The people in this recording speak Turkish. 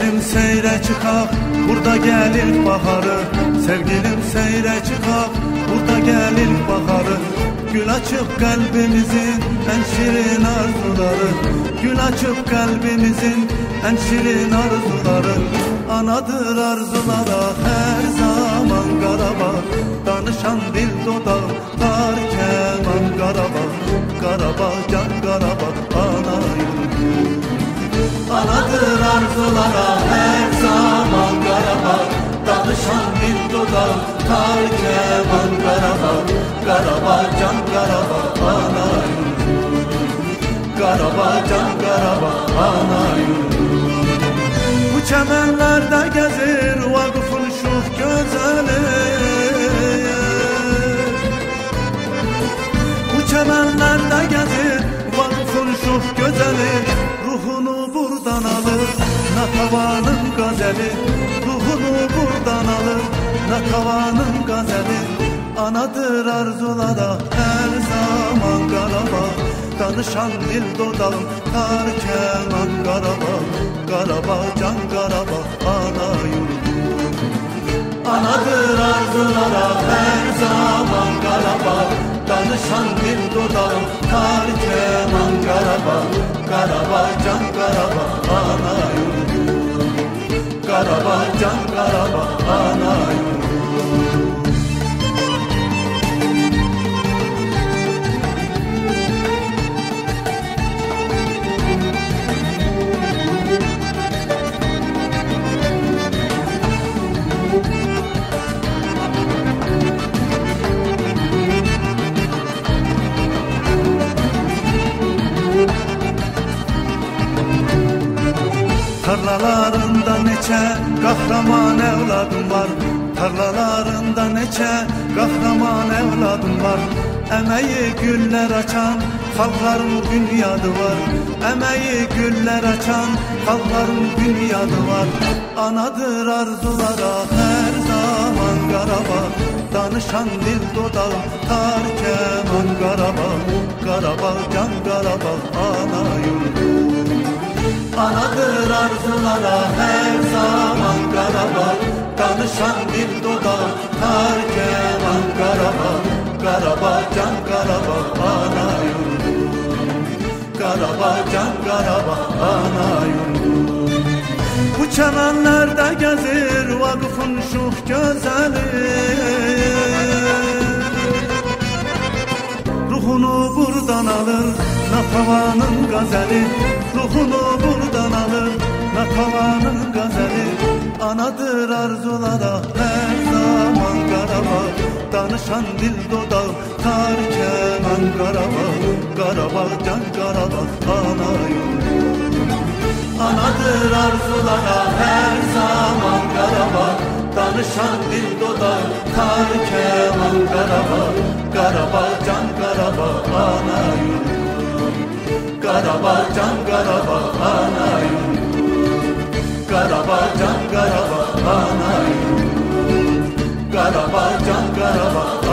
Sevgilim seyre çıkak, burada gelir baharı. Sevgilim seyre çıkak, burada gelir baharı. Gül açıp kalbimizin en şirin arzuları. Gül açıp kalbimizin en şirin arzuları. Anadır arzulara her zaman Karabağ. Danışan dil dodağı tar keman Karabağ. Karabağ can Karabağ ana yurdu. Anadır arzulara her zaman Karabağ. Danışan dil dodağı tar keman Karabağ. Karabağ can Karabağ ana yurdu. Karabağ can Karabağ ana yurdu. Bu çemenlerde gezir vakıfın şuh gözeli. Bu çemenlerde gezir vakıfın şuh gözeli. Ruhunu buradan alır Natavanın gazeli. Ruhunu buradan alır Natavanın gazeli. Anadır arzulara her zaman Karabağ. Danışan dil dodağım tar keman Karabağ. Karabağ can Karabağ ana yurdu. Anadır arzulara her zaman Karabağ. Danışan dil dodağım tar keman Karabağ. Karabağ can Karabağ ana yurdu. Karabağ can Karabağ ana yurdu. Tarlalarında neçe kahraman evladım var. Tarlalarında neçe kahraman evladım var. Emeği güller açan halkların bünyadı var. Emeği güller açan halkların bünyadı var. Anadır arzulara her zaman Karabağ. Danışan dil dodağı tar keman Karabağ. Karabağ can Karabağ ana yurdu. Anadır arzulara her zaman Karabağ. Danışan dil dodağı tar keman Karabağ. Karabağ can Karabağ ana yurdu. Karabağ can Karabağ ana yurdu. Bu çemenlerde gezir vakıfın şuh gözeli. Ruhunu buradan alır Natavanın gazeli. Ruhunu buradan alır Natavanın gazeli. Anadır arzulara her zaman Karabağ. Danışan dil dodağı tar keman Karabağ. Karabağ can Karabağ ana yurdu. Anadır arzulara her zaman Karabağ. Danışan dil dodağı tar keman Karabağ. Karabağ can Karabağ ana yurdu. Karabağ can Karabağ ana yurdu. Karabağ can Karabağ ana yurdu. Karabağ can Karabağ